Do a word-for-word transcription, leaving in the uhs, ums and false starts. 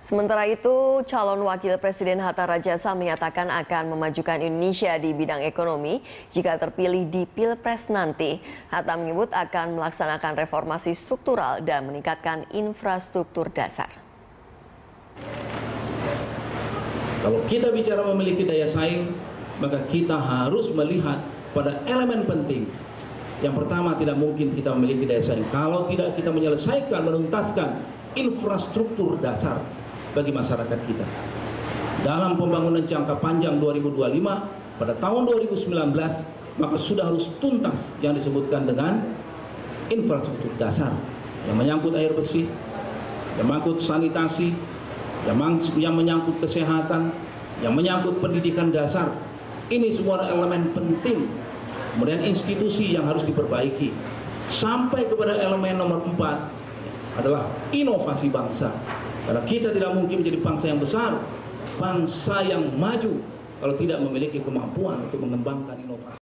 Sementara itu, calon wakil Presiden Hatta Rajasa menyatakan akan memajukan Indonesia di bidang ekonomi jika terpilih di Pilpres nanti. Hatta menyebut akan melaksanakan reformasi struktural dan meningkatkan infrastruktur dasar. Kalau kita bicara memiliki daya saing, maka kita harus melihat pada elemen penting. Yang pertama, tidak mungkin kita memiliki daya saing kalau tidak kita menyelesaikan, menuntaskan infrastruktur dasar bagi masyarakat kita. Dalam pembangunan jangka panjang dua ribu dua puluh lima, pada tahun dua ribu sembilan belas, maka sudah harus tuntas yang disebutkan dengan infrastruktur dasar yang menyangkut air bersih, yang menyangkut sanitasi, yang menyangkut kesehatan, yang menyangkut pendidikan dasar. Ini semua elemen penting. Kemudian institusi yang harus diperbaiki. Sampai kepada elemen nomor empat adalah inovasi bangsa. Karena kita tidak mungkin menjadi bangsa yang besar, bangsa yang maju, kalau tidak memiliki kemampuan untuk mengembangkan inovasi.